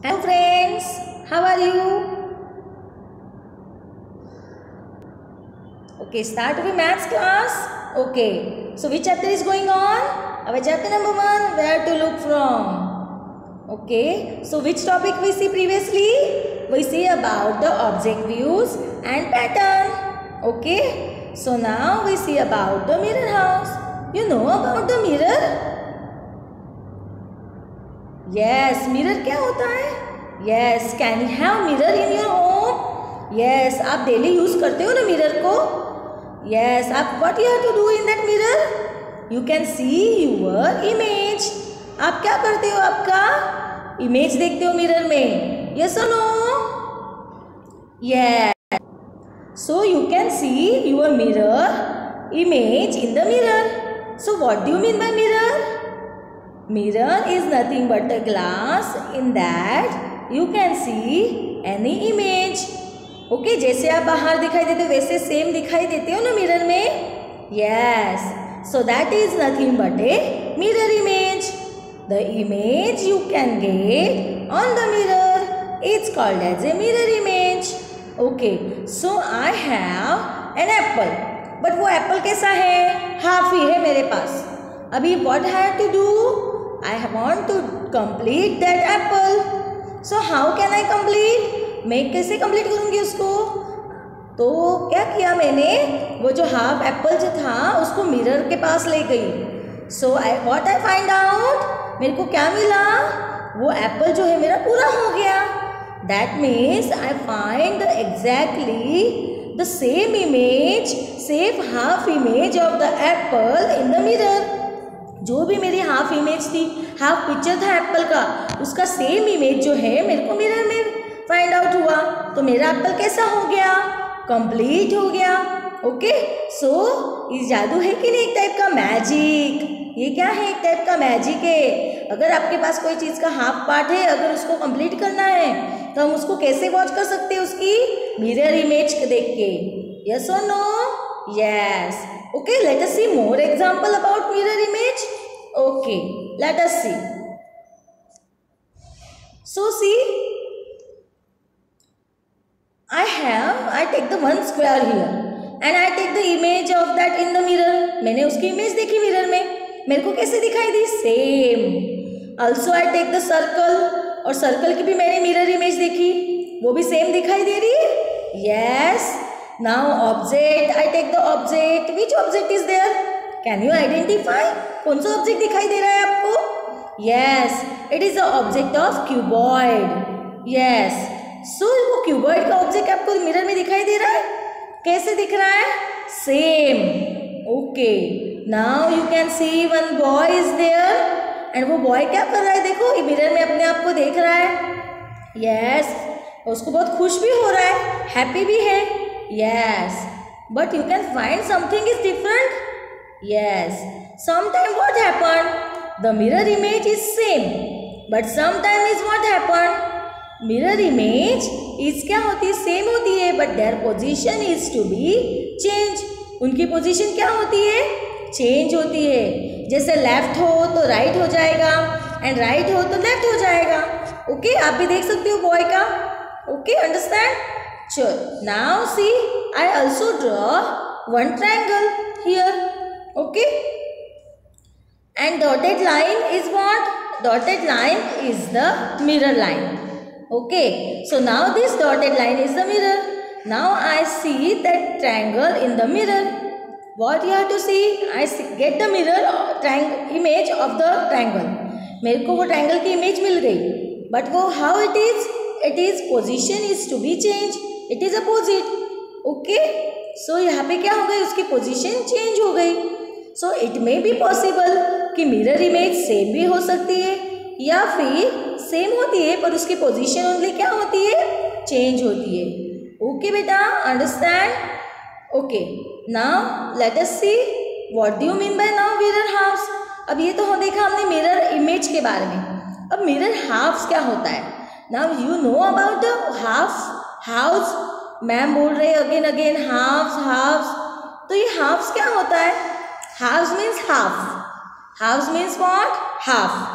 Hello friends, how are you? Okay, start with maths class. Okay, so which chapter is going on? Our chapter number 1, where to look from. Okay, so which topic we see previously? We see about the object views and pattern. Okay, so now we see about the mirror house. You know about the mirror? Yes, mirror क्या होता है? Yes, can you have mirror in your home? Yes, आप daily use करते हो ना mirror को? Yes, आप what you have to do in that mirror? You can see your image. आप क्या करते हो? आपका image देखते हो mirror में? Yes or no? Yes. So you can see your mirror image in the mirror. So what do you mean by mirror? Mirror is nothing but a glass in that you can see any image. Okay, जैसे आप बाहर दिखाई देते हो वैसे same दिखाई देते हो ना मिरर में? Yes. So that is nothing but a mirror image. The image you can get on the mirror is called as a mirror image. Okay. So I have an apple. But वो apple कैसा है? Half ही है मेरे पास. अभी what I have to do? I want to complete that apple. So how can I complete? मैं कैसे complete करूँगी उसको? तो क्या किया मैंने? वो जो हाफ एप्पल जो था उसको मिरर के पास ले गई. So what I find out? मेरे को क्या मिला? वो एप्पल जो है मेरा पूरा हो गया. That means I find exactly the same image, same half image of the apple in the mirror. जो भी मेरी हाफ इमेज थी, हाफ पिक्चर था एप्पल का, उसका सेम इमेज जो है मेरे को मिरर में फाइंड आउट हुआ. तो मेरा एप्पल कैसा हो गया? कंप्लीट हो गया. ओके, सो ये जादू है कि नहीं? एक टाइप का मैजिक. ये क्या है? एक टाइप का मैजिक है. अगर आपके पास कोई चीज़ का हाफ पार्ट है, अगर उसको कंप्लीट करना है तो हम उसको कैसे वॉच कर सकते हैं? उसकी मिरर इमेज देख के. यस और no? Yes. Okay, let us see more example about mirror image. Okay, let us see. So see, I take the one square here and I take the image of that in the mirror. मैंने उसकी image देखी mirror में. मेरे को कैसे दिखाई दी? Same. Also I take the circle और सर्कल की भी मैंने मिरर इमेज देखी. वो भी सेम दिखाई दे रही है. Yes. Now object, I take the object. Which object is there? Can you identify? कौन सा ऑब्जेक्ट दिखाई दे रहा है आपको? Yes, it is the object of cuboid. Yes. So वो cuboid का ऑब्जेक्ट आपको मिरर में दिखाई दे रहा है? कैसे दिख रहा है? Same. Okay. Now you can see one boy is there. And वो boy क्या कर रहा है? देखो ये मिरर में अपने आप को देख रहा है. Yes. उसको बहुत खुश भी हो रहा है, हैप्पी भी है. Yes, but you can find something is different. Yes, sometimes what happened? The mirror image is same, but sometimes is what happened? Mirror image is क्या होती है? Same होती है, but their position is to be change. उनकी position क्या होती है? Change होती है. जैसे left हो तो right हो जाएगा, and right हो तो left हो जाएगा. Okay, आप भी देख सकते हो boy का. Okay, understand? Sure. Now see, I also draw one triangle here. Okay. And dotted line is what? Dotted line is the mirror line. Okay. So now this dotted line is the mirror. Now I see that triangle in the mirror. What you have to see? I get the mirror triangle image of the triangle. मेरे को वो triangle की image मिल गई. But वो how it is? It is position is to be changed. It is opposite. Okay. So यहाँ पे क्या हो गई? उसकी position change हो गई. So it may be possible कि mirror image same भी हो सकती है या फिर same होती है पर उसकी position only क्या होती है? Change होती है. Okay बेटा, understand? Okay. Now let us see what do you mean by now mirror halves. अब ये तो देखा हमने mirror image के बारे में. अब mirror halves क्या होता है? Now you know about the halves. Halves ma'am बोल रहे अगेन अगेन हाफ्स हाफ्स. तो ये हाफ्स क्या होता है? Halves means half. Halves means what? Half.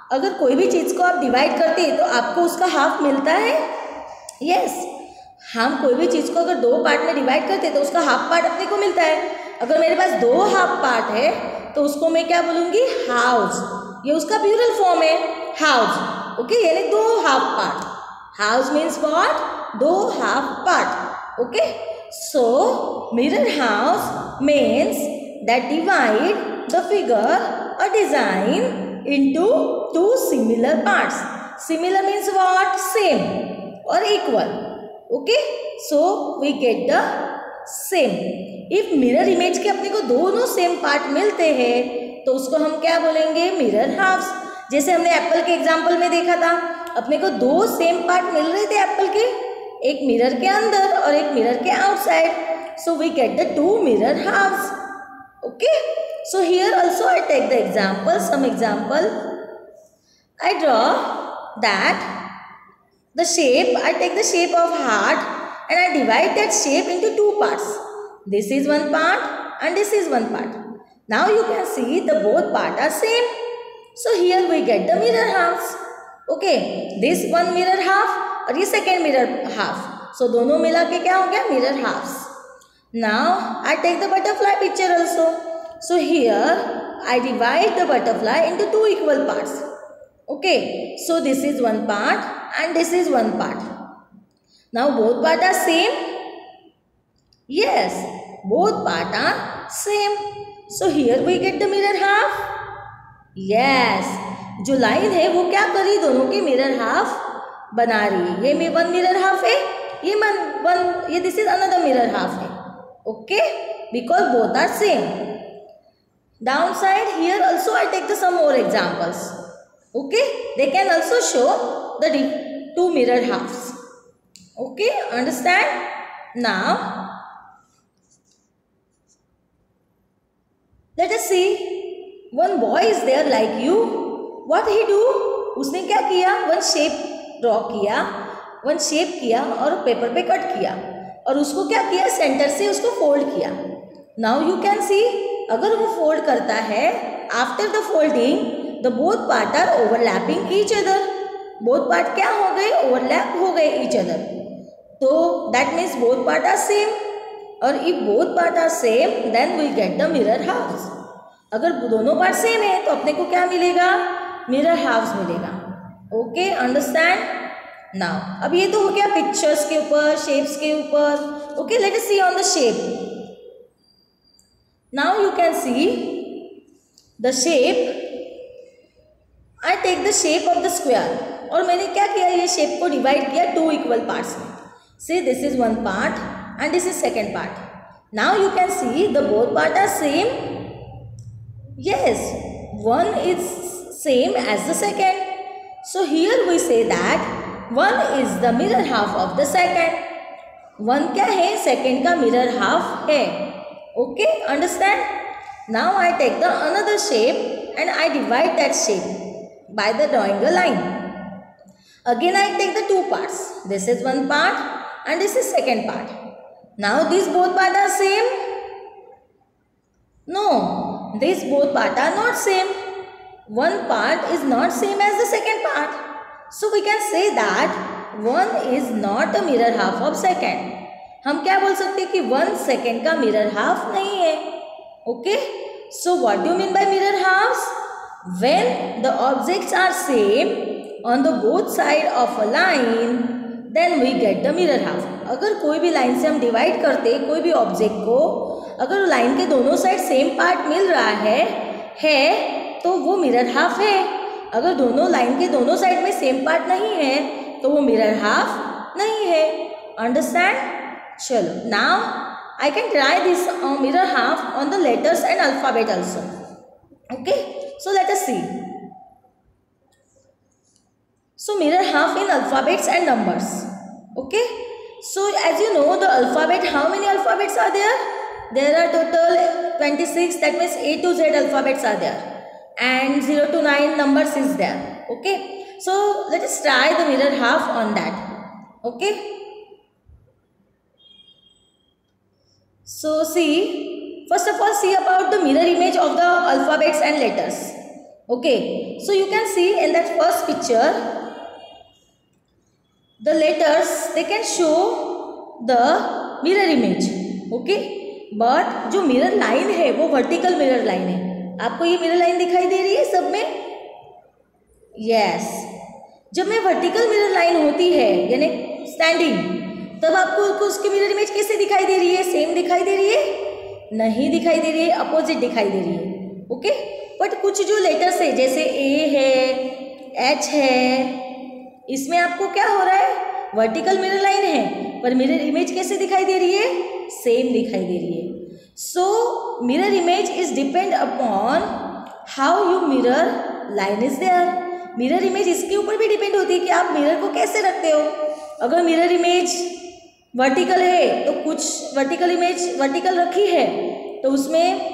अगर कोई भी चीज़ को आप डिवाइड करते हैं तो आपको उसका हाफ मिलता है। यस, हम कोई भी चीज़ को अगर दो पार्ट में डिवाइड करते हैं तो उसका हाफ पार्ट अपने को मिलता है। अगर मेरे पास दो हाफ पार्ट है तो उसको मैं क्या बोलूँगी, हाउस। ये उसका प्लूरल फॉर्म है, हाउस। ओके, यानी दो half part. Halves means what, दो half part. Okay, so mirror halves means that divide the figure or design into two similar parts. Similar means what? Same or equal. Okay, so we get the same. If mirror image के अपने को दोनों same part मिलते हैं तो उसको हम क्या बोलेंगे, मिरर हाउस। जैसे हमने एप्पल के एग्जाम्पल में देखा था, अपने को दो सेम पार्ट मिल रहे थे एप्पल के, एक मिरर के अंदर और एक मिरर के outside, so we get the two mirror halves. Okay, so here also I take the example, some example. I draw that the shape, I take the shape of heart and I divide that shape into two parts. This is one part and this is one part. Now you can see the both parts are same. So here we get the mirror halves. Okay, this one mirror half और ये second mirror half. So दोनों मिला के क्या हो गया, mirror halves. Now I take the butterfly picture also. So here I divide the butterfly into two equal parts. Okay, so this is one part and this is one part. Now both parts are same. Yes, both parts are same. So here we get the mirror half. Yes, जो line है वो क्या कर रही, दोनों की mirror half बना रही है। ये वन मिरर हाफ है, ये this is another mirror half है। Okay, because both are same. Downside, here also I take some more examples. Okay, they can also show the two mirror halves. Okay, understand? Now let us see, one boy is there like you. What he do? उसने क्या किया, one shape draw किया, one shape किया और paper पे cut किया और उसको क्या किया, सेंटर से उसको फोल्ड किया। नाउ यू कैन सी, अगर वो फोल्ड करता है, after the folding the both part are overlapping each other. Both part क्या हो गए, ओवरलैप हो गए ईच अदर, तो that means both part are same. और if both part are same then we get the mirror halves. अगर दोनों part same है तो अपने को क्या मिलेगा, मिरर हाउस मिलेगा। Okay, understand? नाउ अब ये तो हो गया पिक्चर्स के ऊपर, शेप्स के ऊपर। Okay, let us see on the shape. Now you can see the shape. I take the shape of the square और मैंने क्या किया, ये शेप को डिवाइड किया टू इक्वल पार्ट्स में। See, this is one part and this is second part. Now you can see the both parts are same. Yes, one is same as the second. So here we say that one is the mirror half of the second. One क्या है, second का mirror half है। Okay, understand? Now I take the another shape and I divide that shape by the drawing a line. Again I take the two parts. This is one part and this is second part. Now these both parts are same? No, these both parts are not same. One part is not same as the second part. So we can say that one is not a mirror half of second. हम क्या बोल सकते हैं कि one second का mirror half नहीं है। Okay, so what do mean by mirror halves? When the objects are same on the both side of a line then we get the mirror half. अगर कोई भी लाइन से हम divide करते कोई भी ऑब्जेक्ट को, अगर लाइन के दोनों साइड सेम पार्ट मिल रहा है तो वो मिरर हाफ है। अगर दोनों लाइन के दोनों साइड में सेम पार्ट नहीं है तो वो मिरर हाफ नहीं है। अंडरस्टैंड? चलो, now I can try this mirror half on the letters and alphabet also. Okay, so let us see. So mirror half in alphabets and numbers. Okay, so as you know the alphabet, how many alphabets are there? There are total 26, that means A to Z alphabets are there, and 0 to 9 numbers is there. Okay, so let us try the mirror half on that. Okay. So see, first of all see about the mirror image of the alphabets and letters. Okay, so you can see in that first picture, the letters they can show the mirror image. Okay, but जो mirror line है वो vertical mirror line है. आपको ये mirror line दिखाई दे रही है सब में? Yes. जब में vertical mirror line होती है यानी standing, तब आपको उसकी mirror image कैसे दिखाई दे रही है? Same दिखाई दे रही है? नहीं दिखाई दे रही है, opposite दिखाई दे रही है. ओके, बट कुछ जो लेटर्स है जैसे ए है, एच है, इसमें आपको क्या हो रहा है? वर्टिकल मिरर लाइन है, पर मिरर इमेज कैसे दिखाई दे रही है? सेम दिखाई दे रही है. So mirror image is depend upon how you mirror line is there. Mirror image इसके ऊपर भी डिपेंड होती है कि आप मिरर को कैसे रखते हो. अगर मिरर इमेज वर्टिकल है तो कुछ वर्टिकल इमेज वर्टिकल रखी है तो उसमें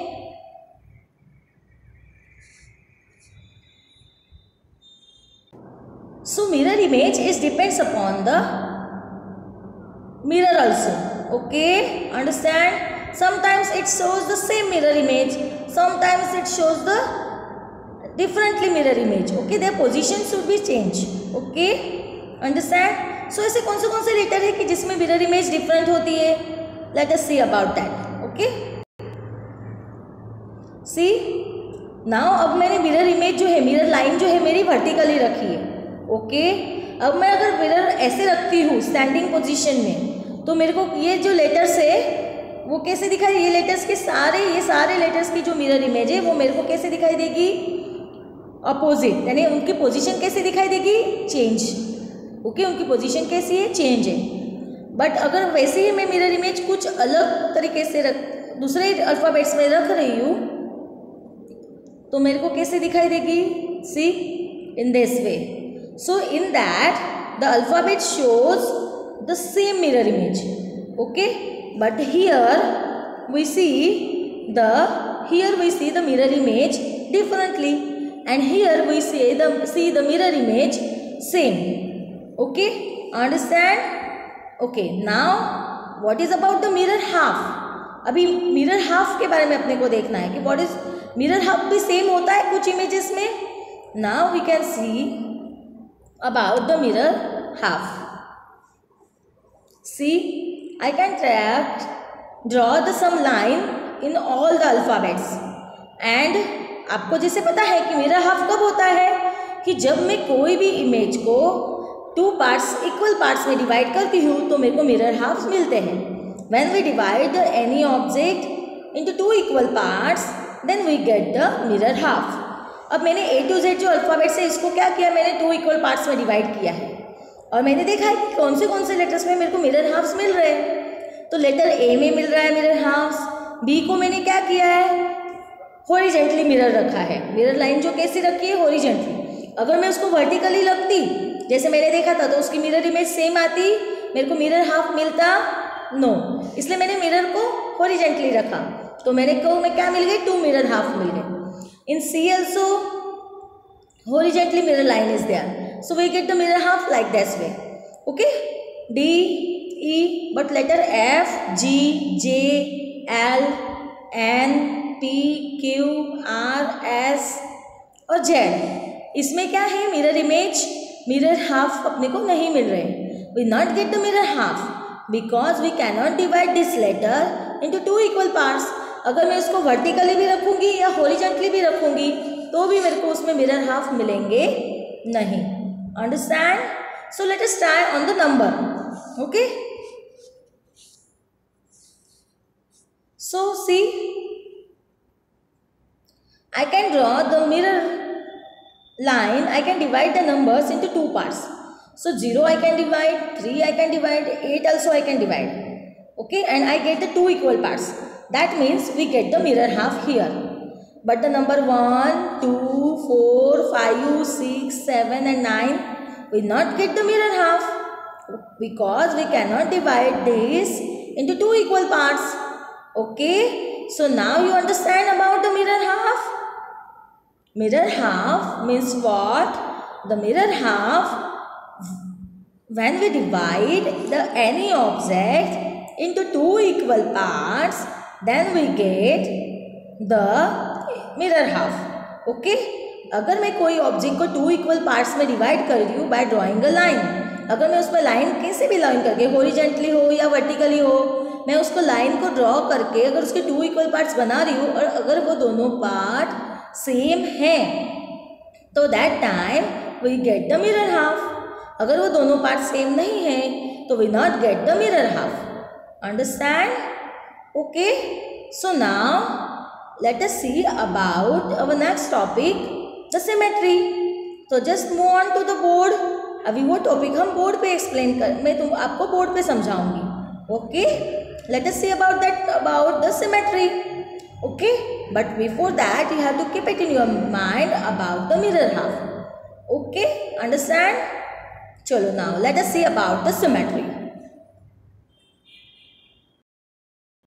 so mirror image is depends upon the mirror also. Okay, understand? Sometimes it shows the same mirror image, sometimes it shows the differently mirror image. Okay, their position should be changed. Okay, understand? So ऐसे कौन से letter है कि जिसमें mirror image different होती है? Let us see about that. Okay, see now अब मैंने मिरर इमेज जो है, मिरर लाइन जो है मेरी वर्टिकली रखी है. ओके, अब मैं अगर मिरर ऐसे रखती हूँ स्टैंडिंग पोजीशन में तो मेरे को ये जो लेटर्स है वो कैसे दिखाई? ये लेटर्स के ये सारे लेटर्स की जो मिरर इमेज है वो मेरे को कैसे दिखाई देगी? अपोजिट, यानी उनकी पोजीशन कैसे दिखाई देगी? चेंज. ओके, उनकी पोजीशन कैसी है? चेंज है. बट अगर वैसे ही मैं मिरर इमेज कुछ अलग तरीके से दूसरे अल्फ़ाबेट्स में रख रही हूँ तो मेरे को कैसे दिखाई देगी? See, in this way. So in that the alphabet shows the same mirror image. Okay, but here we see the mirror image differently, and here we see the mirror image same. Okay, understand? Okay, now what is about the mirror half? अभी mirror half के बारे में अपने को देखना है कि what is mirror half भी same होता है कुछ images में. Now we can see about the mirror half. See, I can draw some line in all the alphabets. And आपको जैसे पता है कि mirror half कब होता है कि जब मैं कोई भी इमेज को टू पार्ट्स इक्वल पार्ट्स में डिवाइड करती हूँ तो मेरे को मिरर हाफ्स मिलते हैं. When we divide any object into two equal parts, then we get the mirror half. अब मैंने A to Z जो अल्फ़ाबेट्स है इसको क्या किया? मैंने टू इक्वल पार्ट्स में डिवाइड किया है और मैंने देखा है कि कौन से लेटर्स में मेरे को मिरर हाफ्स मिल रहे हैं. तो लेटर A में मिल रहा है मिरर हाफ्स. B को मैंने क्या किया है? हॉरिजेंटली मिरर रखा है. मिरर लाइन जो कैसी रखी है? हॉरिजेंटली. अगर मैं उसको वर्टिकली रखती जैसे मैंने देखा था तो उसकी मिरर इमेज सेम आती, मेरे को मिरर हाफ मिलता? नो. इसलिए मैंने मिरर को हॉरिजेंटली रखा तो मेरे को क्या मिल गई? टू मिरर हाफ मिल गए. In C also horizontally mirror line is there, so we get the mirror half like this way. Okay, D, E, but letter F, G, J, L, N, P, Q, R, S और Z, इसमें क्या है? Mirror image, mirror half अपने को नहीं मिल रहे. We not get the mirror half because we cannot divide this letter into two equal parts. अगर मैं इसको वर्टिकली भी रखूंगी या हॉरिजेंटली भी रखूंगी तो भी मेरे को उसमें मिरर हाफ मिलेंगे नहीं. Understand? So let us try on the number. Okay, so see, I can draw the mirror line. I can divide the numbers into two parts. So 0 I can divide, 3 I can divide, 8 also I can divide. Okay, and I get the two equal parts. That means we get the mirror half here. But the number 1, 2, 4, 5, 6, 7 and 9 will not get the mirror half because we cannot divide this into two equal parts. Okay, so now you understand about the mirror half. Mirror half means what? The mirror half, when we divide any object into two equal parts, then we get the mirror half. Okay, अगर मैं कोई object को 2 equal parts में divide कर रही हूँ by drawing a line, अगर मैं उसमें लाइन कैसे भी लाइन करके, हॉरिजेंटली हो या वर्टिकली हो, मैं उसको लाइन को ड्रॉ करके अगर उसके 2 इक्वल पार्ट्स बना रही हूँ और अगर वो दोनों पार्ट सेम हैं तो that time we get the mirror half. अगर वो दोनों पार्ट सेम नहीं है तो we not get the mirror half. Understand? Okay, so now let us see about our next topic, the symmetry. तो just move on to the board. अभी वो topic हम बोर्ड पे एक्सप्लेन कर, मैं आपको बोर्ड पे समझाऊंगी। ओके, let us see about the symmetry. Okay, but before that you have to keep it in your mind about the mirror half. Okay, understand? Chalo, now let us see about the symmetry.